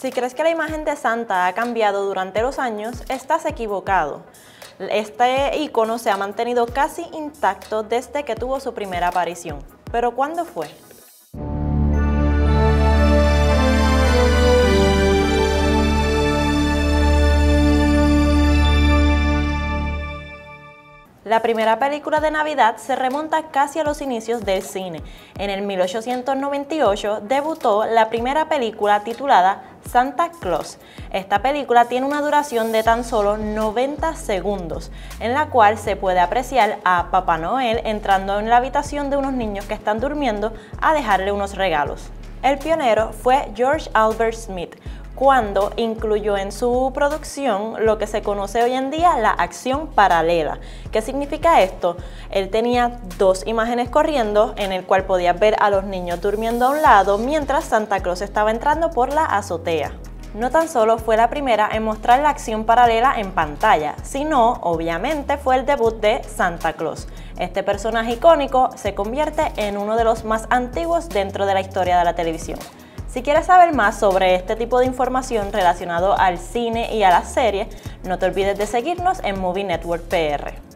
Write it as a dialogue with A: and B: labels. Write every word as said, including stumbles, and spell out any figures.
A: Si crees que la imagen de Santa ha cambiado durante los años, estás equivocado. Este icono se ha mantenido casi intacto desde que tuvo su primera aparición. ¿Pero cuándo fue? La primera película de Navidad se remonta casi a los inicios del cine. En el mil ochocientos noventa y ocho debutó la primera película titulada Santa Claus. Esta película tiene una duración de tan solo noventa segundos, en la cual se puede apreciar a Papá Noel entrando en la habitación de unos niños que están durmiendo a dejarle unos regalos. El pionero fue George Albert Smith, cuando incluyó en su producción lo que se conoce hoy en día la acción paralela. ¿Qué significa esto? Él tenía dos imágenes corriendo en el cual podías ver a los niños durmiendo a un lado mientras Santa Claus estaba entrando por la azotea. No tan solo fue la primera en mostrar la acción paralela en pantalla, sino, obviamente, fue el debut de Santa Claus. Este personaje icónico se convierte en uno de los más antiguos dentro de la historia de la televisión. Si quieres saber más sobre este tipo de información relacionado al cine y a las series, no te olvides de seguirnos en Movie Network P R.